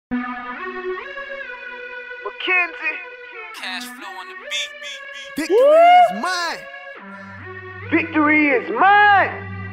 McKenzie. Cashflow on the beat. Victory is mine. Victory is mine.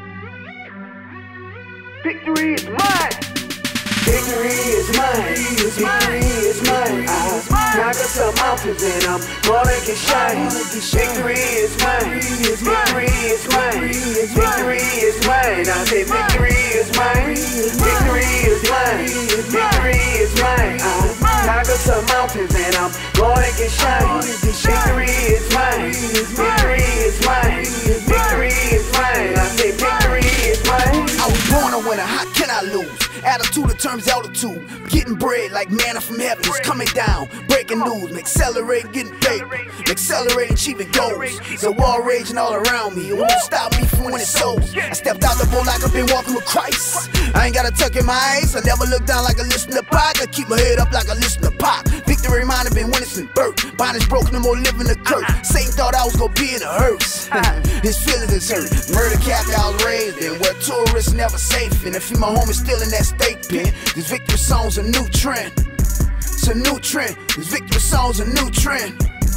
Victory is mine. Victory is mine. Victory is mine. I knock up some mountains and I'm gonna get shine. Victory is mine. Victory is mine. Victory is mine. I say victory is mine. Victory is mine. Victory is mine. I knock up some mountains and I'm gonna get shine. Victory is mine. Victory is mine. Victory is mine. I say victory is mine. I was born a winner, how can I lose? Attitude determines altitude. Getting bread like manna from heaven is coming down. Breaking news, accelerating, getting paper, accelerating, achieving goals. The war raging all around me, it won't stop me from winning souls. I stepped out the boat like I've been walking with Christ. I ain't got a tuck in my eyes, I never look down like I listen to Pac. I keep my head up like I listen to Pac. Victory mine have been winning since birth. Bondage broken, no more living the curse. Satan thought I was gonna be in a hearse. His feelings is hurt. Murder cap I was raised in, where tourists never safe. And if my home is still in that state pen, this victory song's a new trend. It's a new trend. This victory song's a new trend.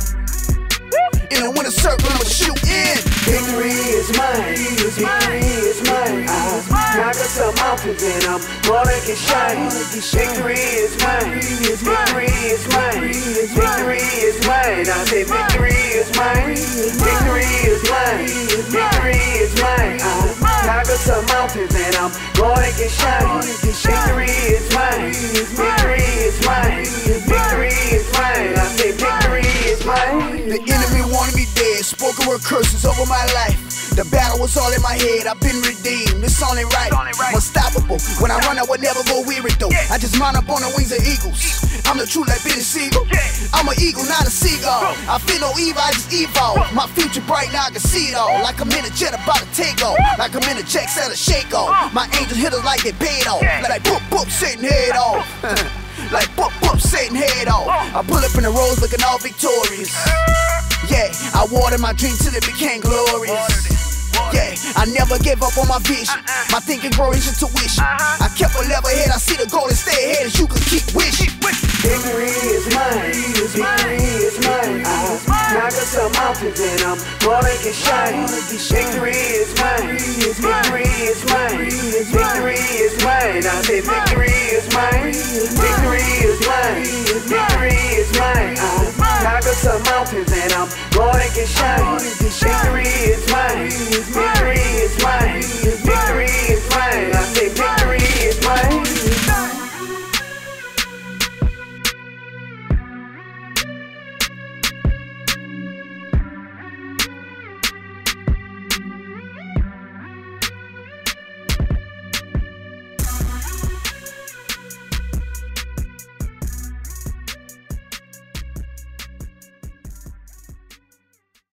In a winner circle, I'ma shoot in. Victory is mine. Victory is mine. I knock up some mountains and I'm gonna get shine. Victory is mine. Victory is mine. Victory is mine. I say victory is mine. Victory is mine. Victory is mine. I knock up some mountains and I'm gonna get shine. Victory is mine. Victory is mine. Victory is mine. I say victory is mine. The enemy wanted me dead, spoken word curses over my life. The battle was all in my head, I've been redeemed, it's only right. Unstoppable, when I run I would never go weary though. I just mount up on the wings of eagles. I'm the truth like Benny Siegel. I'm an eagle, not a seagull. I feel no evil, I just evolve. My future bright, now I can see it all. Like I'm in a jet about to take off. Like I'm in a check, set a shake off. My angels hit us like they paid off. Like boop, boop, Satan head off. Like boop, boop, Satan head off. I pull up in the roads looking all victorious. Yeah, I watered my dream till it became glorious. Yeah, I never gave up on my vision. My thinking grows into tuition. I kept a level head, I see the goal and stay ahead as you can keep wishing. Victory is mine. Victory is mine. I knock up some mountains and I'm gonna get shine. Victory is mine. Victory is mine. Victory is mine. I say victory is mine. Victory is mine. Victory is mine. I knock up some mountains and I'm gonna get shine. Victory is mine. Victory is mine.